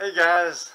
Hey guys,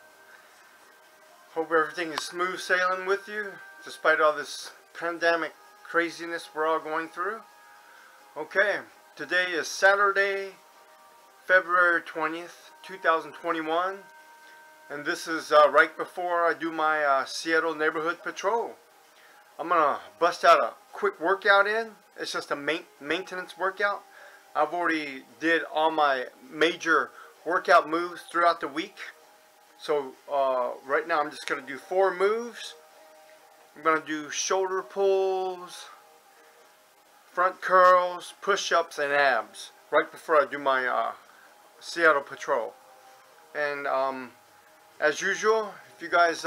hope everything is smooth sailing with you despite all this pandemic craziness we're all going through. Okay, today is Saturday, February 20th, 2021, and this is right before I do my Seattle neighborhood patrol. I'm gonna bust out a quick workout in. It's just a maintenance workout. I've already did all my major workout moves throughout the week. So right now I'm just going to do 4 moves. I'm going to do shoulder pulls, front curls, push-ups, and abs right before I do my Seattle patrol. And as usual, if you guys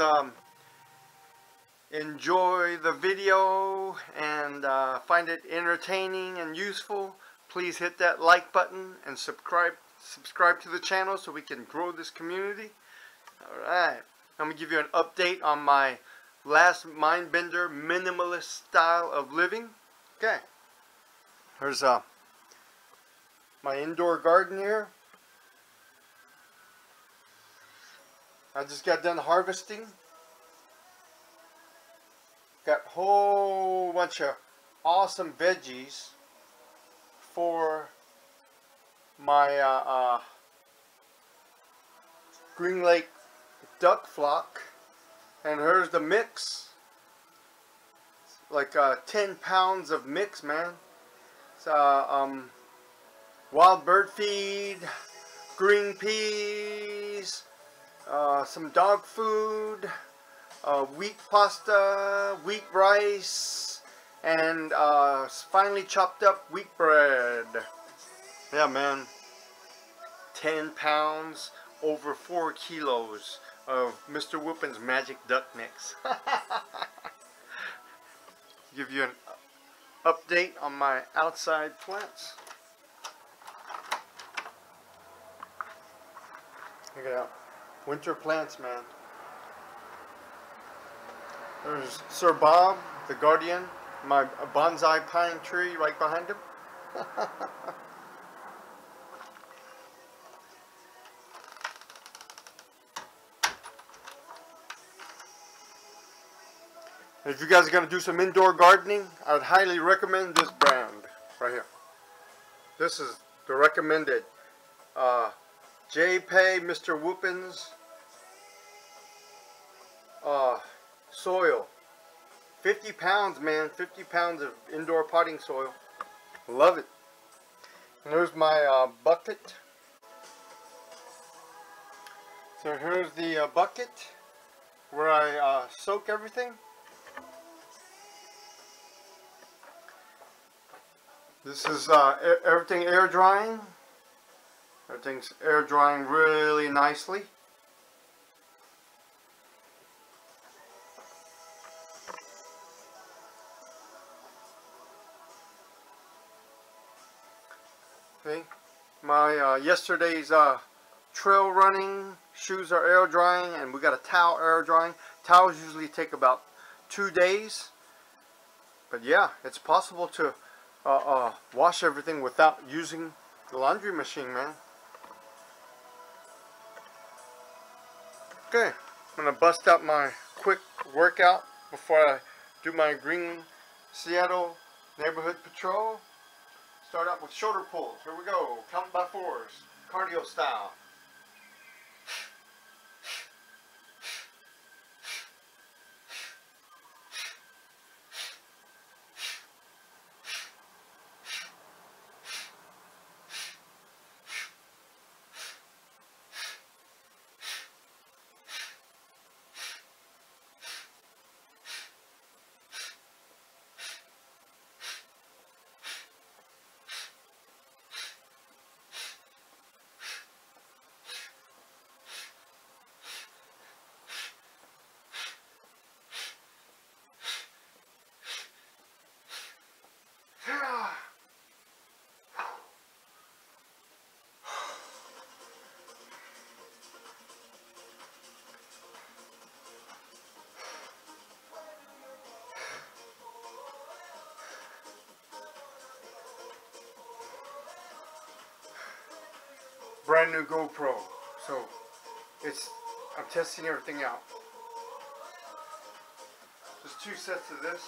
enjoy the video and find it entertaining and useful, please hit that like button and subscribe to the channel so we can grow this community. Alright, I'm going to give you an update on my last Mindbender minimalist style of living. Okay, here's my indoor garden here. I just got done harvesting. Got a whole bunch of awesome veggies for my Green Lake duck flock, and here's the mix. It's like 10 pounds of mix, man. It's wild bird feed, green peas, some dog food, wheat pasta, wheat rice, and finely chopped up wheat bread. Yeah, man. 10 pounds, over 4 kilos of Mr. Whoopin's Magic Duck Mix. Give you an update on my outside plants. Check it out. Winter plants, man. There's Sir Bob, the guardian, my bonsai pine tree right behind him. If you guys are going to do some indoor gardening, I would highly recommend this brand right here. This is the recommended J-Pay Mr. Whoopin's soil. 50 pounds, man. 50 pounds of indoor potting soil. Love it. And there's my bucket. So here's the bucket where I soak everything. This is everything air drying. Everything's air drying really nicely. Okay, my yesterday's trail running shoes are air drying, and we got a towel air drying. Towels usually take about 2 days, but yeah, it's possible to wash everything without using the laundry machine, man. Okay, I'm gonna bust out my quick workout before I do my green Seattle neighborhood patrol. Start out with shoulder pulls. Here we go. Count by 4s, cardio style. brand new GoPro. So I'm testing everything out. There's 2 sets of this.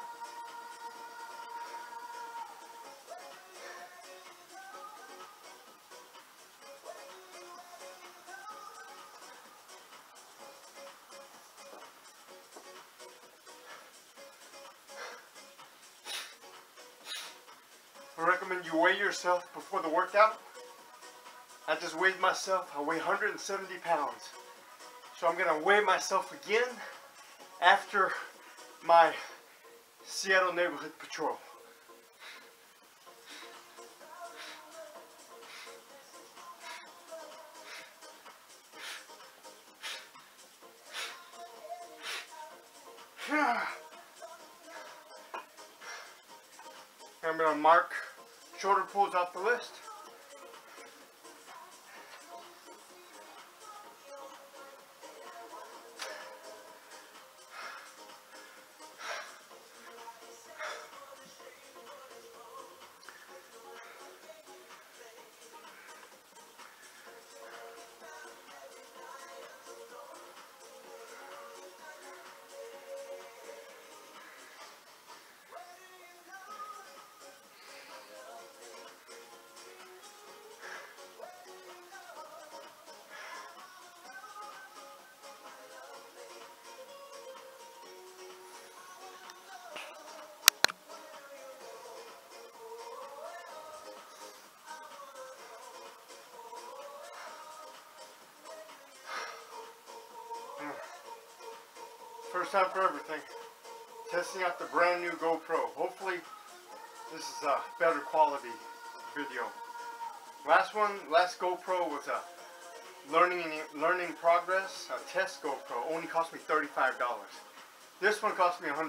I recommend you weigh yourself before the workout. I just weighed myself. I weigh 170 pounds. So I'm going to weigh myself again after my Seattle neighborhood patrol. I'm going to mark shoulder pulls off the list. First time for everything. Testing out the brand new GoPro. Hopefully this is a better quality video. Last GoPro was a learning progress, a test GoPro. Only cost me $35. This one cost me $100.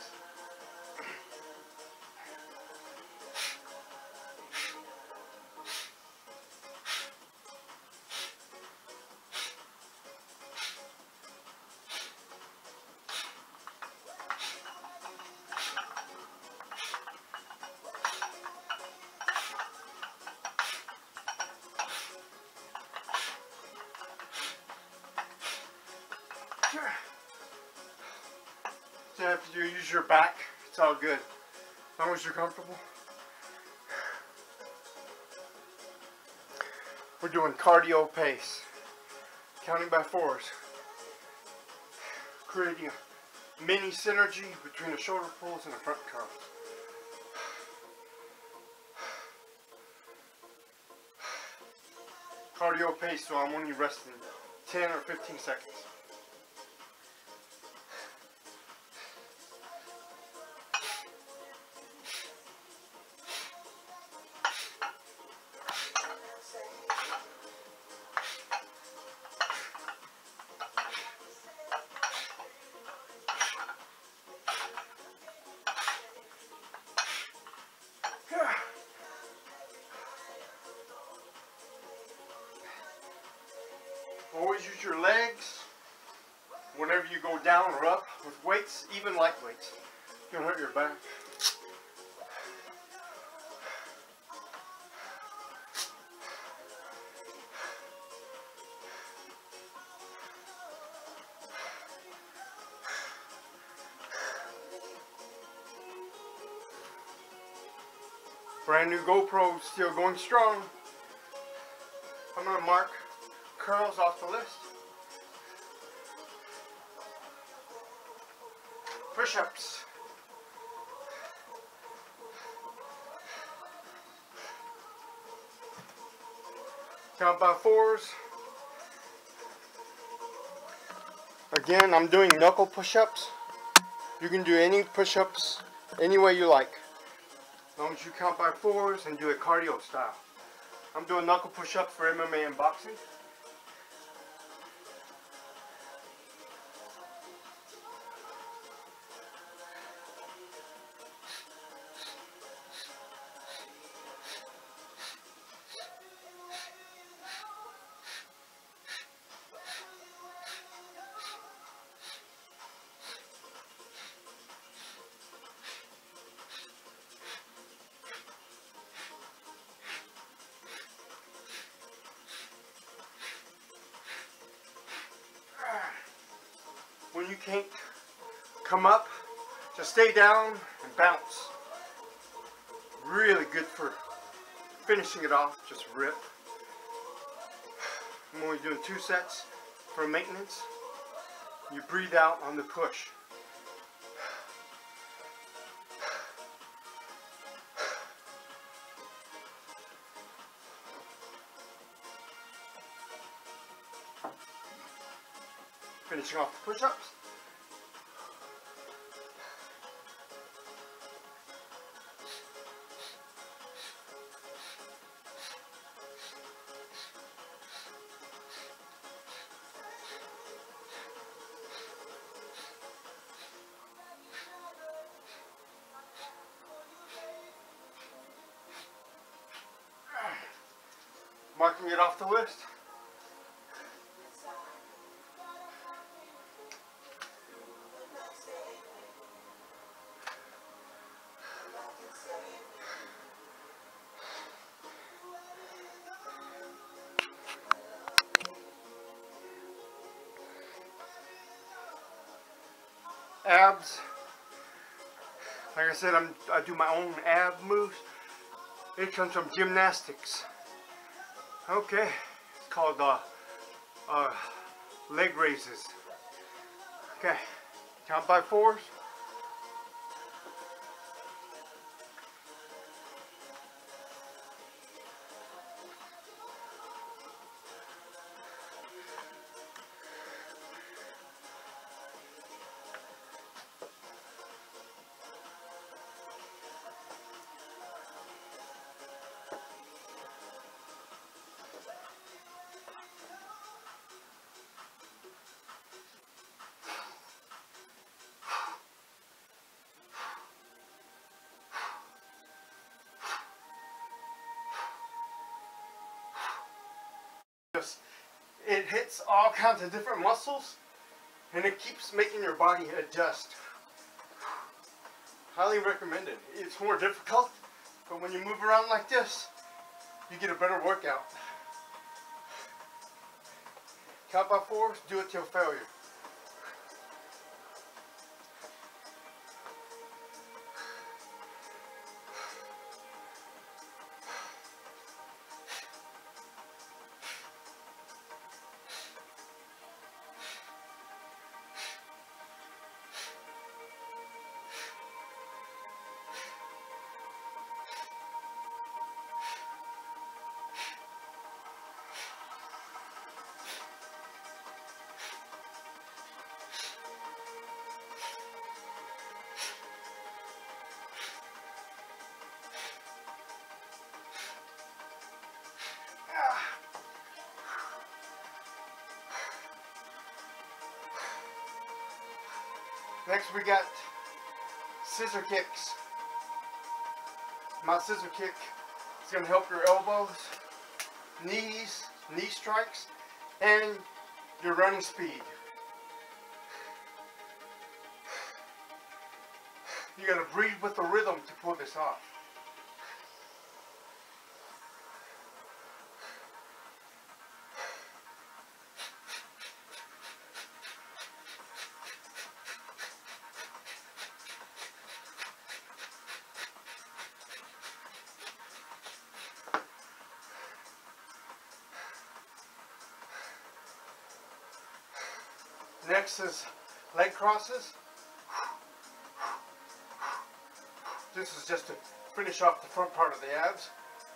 So if you use your back, it's all good. As long as you're comfortable. We're doing cardio pace. Counting by 4s. Creating a mini synergy between the shoulder pulls and the front curls. Cardio pace, so I'm only resting 10 or 15 seconds. Always use your legs whenever you go down or up with weights, even light weights. You don't hurt your back. Brand new GoPro, still going strong. I'm going to mark curls off the list. Push-ups. Count by 4s. Again, I'm doing knuckle push-ups. You can do any push-ups any way you like. As long as you count by 4s and do it cardio style. I'm doing knuckle push-ups for MMA and boxing. can't come up, just stay down and bounce. Really good for finishing it off, just rip. I'm only doing 2 sets for maintenance. You breathe out on the push. Finishing off the push-ups. Marking it off the list. Abs. Like I said, I do my own ab moves. It comes from gymnastics. Okay, it's called leg raises. Okay, count by 4s. It hits all kinds of different muscles and it keeps making your body adjust. Highly recommended. It's more difficult, but when you move around like this, you get a better workout. Count by 4s, do it till failure. Next we got scissor kicks. My scissor kick is going to help your elbows, knees, knee strikes, and your running speed. You got to breathe with the rhythm to pull this off. Next is leg crosses. This is just to finish off the front part of the abs.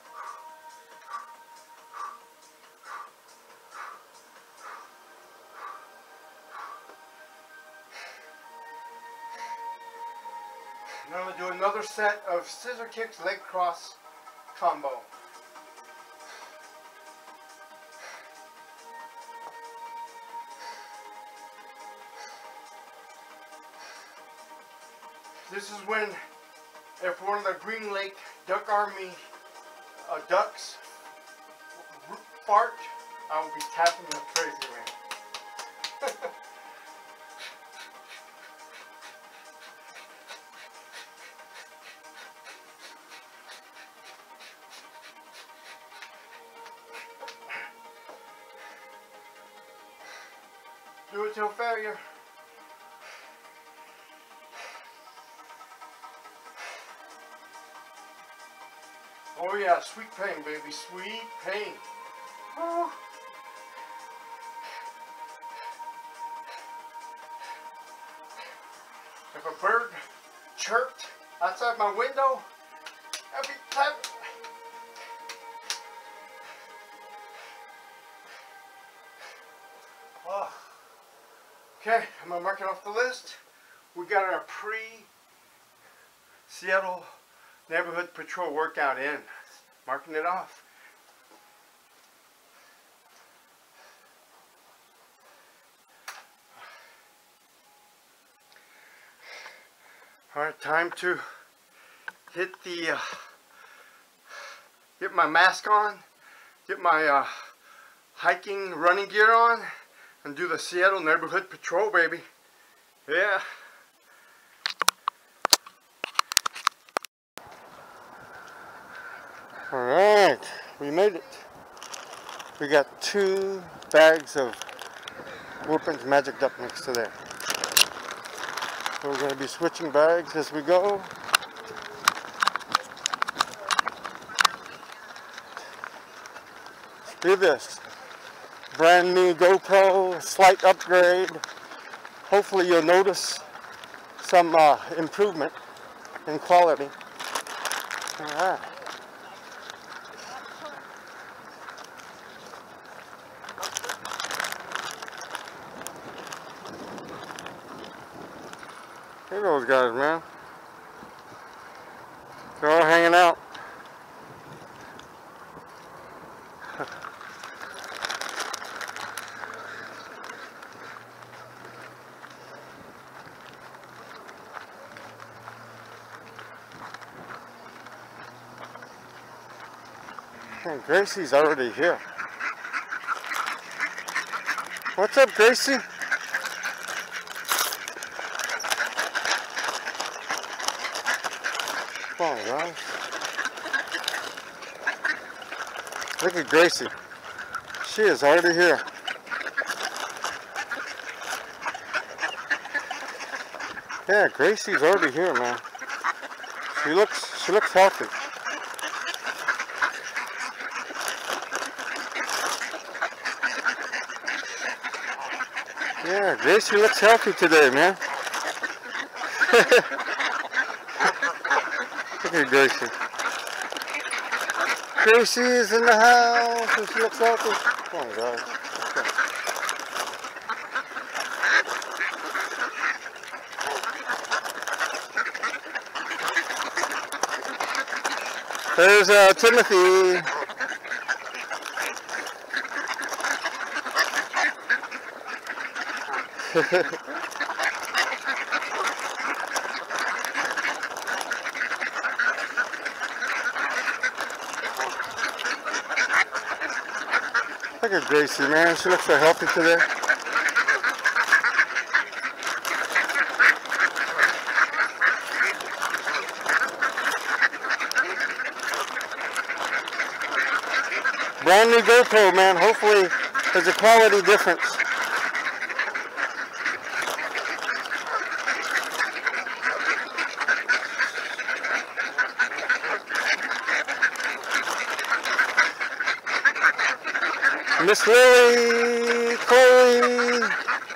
Now we'll do another set of scissor kicks, leg cross combo. This is when, if one of the Green Lake Duck Army ducks fart, I will be tapping the crazy man. Do it till failure. Oh yeah, sweet pain, baby, sweet pain. Oh. If a bird chirped outside my window, I'd be clapping. Oh. Okay, I'm gonna mark it off the list. We got our pre-Seattle Neighborhood Patrol workout in. Marking it off. Alright, time to hit the, get my mask on, get my hiking running gear on, and do the Seattle Neighborhood Patrol, baby. Yeah. Alright, we made it. We got 2 bags of Wolfman's Magic Duck mix today. So we're going to be switching bags as we go. Do this. Brand new GoPro, slight upgrade. Hopefully you'll notice some improvement in quality. Alright. Look at those guys, man. They're all hanging out. And Gracie's already here. What's up, Gracie? Come on, guys. Look at Gracie. She is already here. Yeah, Gracie's already here, man. She looks healthy. Yeah, Gracie looks healthy today, man. Look at Gracie. Gracie is in the house and she looks healthy. Come on, guys. There's Timothy. Look at Gracie, man. She looks so healthy today. Brand new GoPro, man. Hopefully there's a quality difference. Miss Lily, Chloe.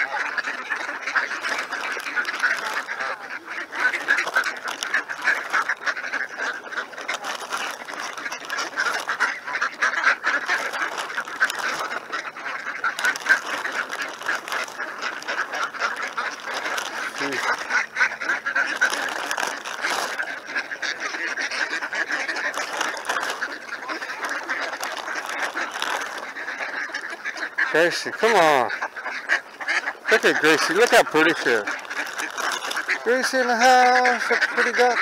Gracie, come on. Look at Gracie. Look how pretty she is. Gracie in the house. Look pretty duck.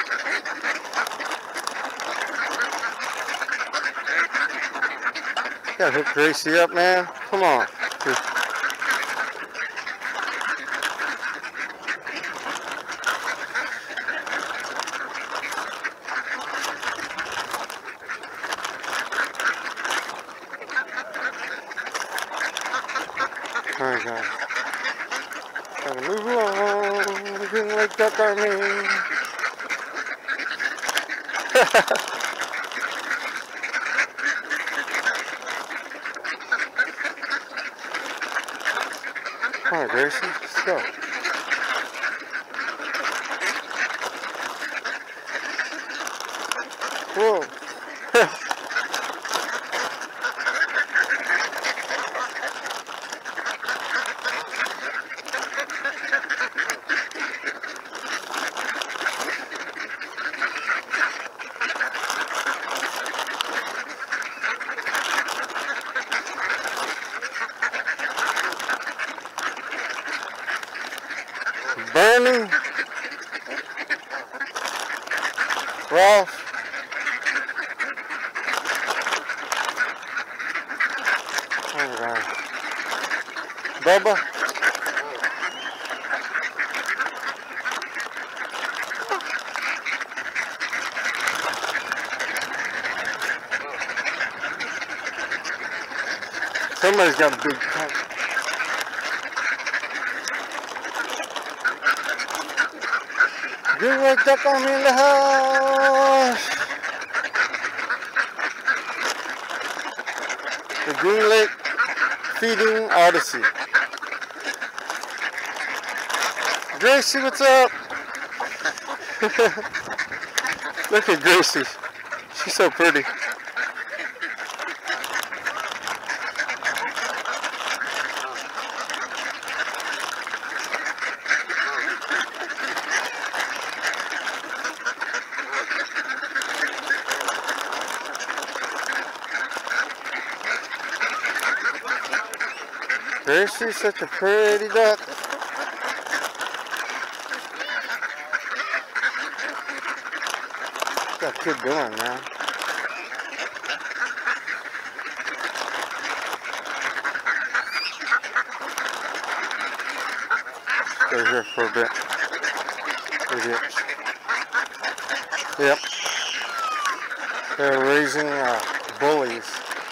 Gotta hook Gracie up, man. Come on. Alright, guys. Gotta move along. The Green Lake Duck Army. Come on, Gracie. Let's go. Whoa. Bernie, Ralph, oh God. Bubba, somebody's got a big tank. Green Lake Duck Army in the house! The Green Lake Feeding Odyssey. Gracie, what's up? Look at Gracie. She's so pretty. Gracie's such a pretty duck. What's that kid doing, man? Stay here for a bit. Idiots. Yep. They're raising bullies.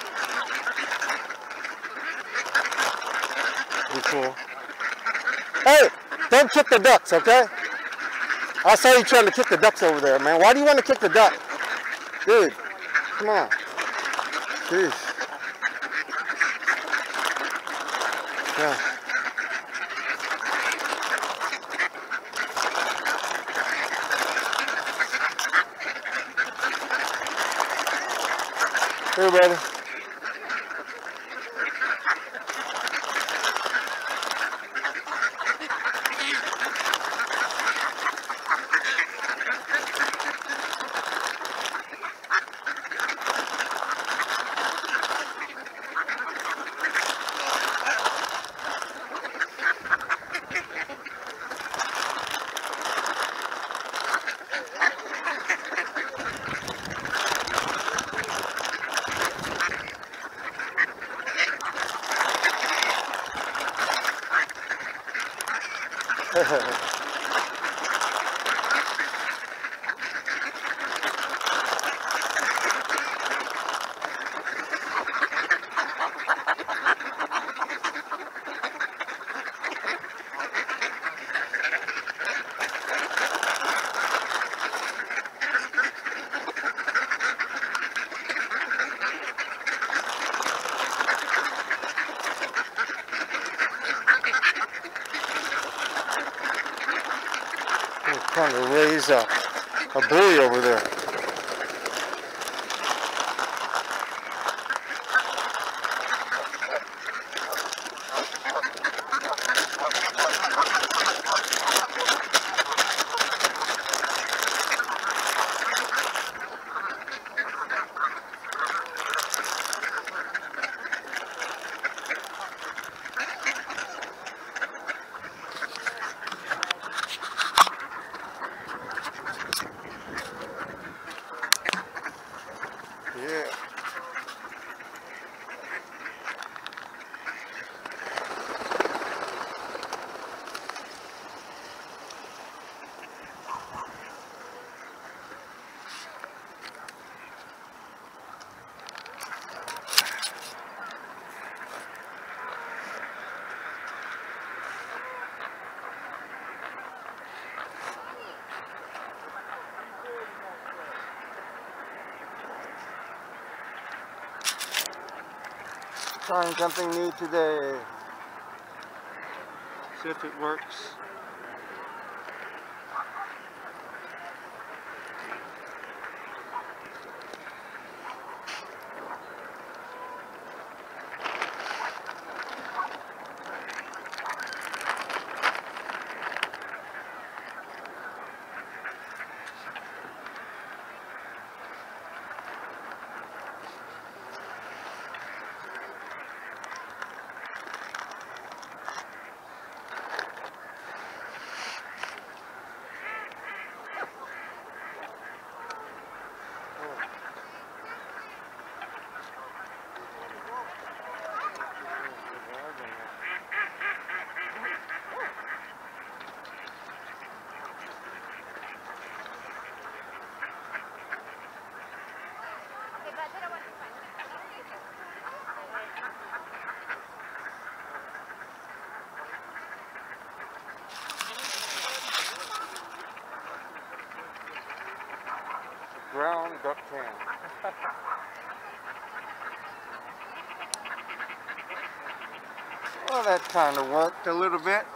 Cool. Hey, don't kick the ducks, okay? I saw you trying to kick the ducks over there, man. Why do you want to kick the duck? Dude, come on. Jeez. Yeah. Here, brother. Trying to raise a buoy over there. Yeah. Trying something new today. See if it works. Ground duck can. Well, that kind of worked a little bit.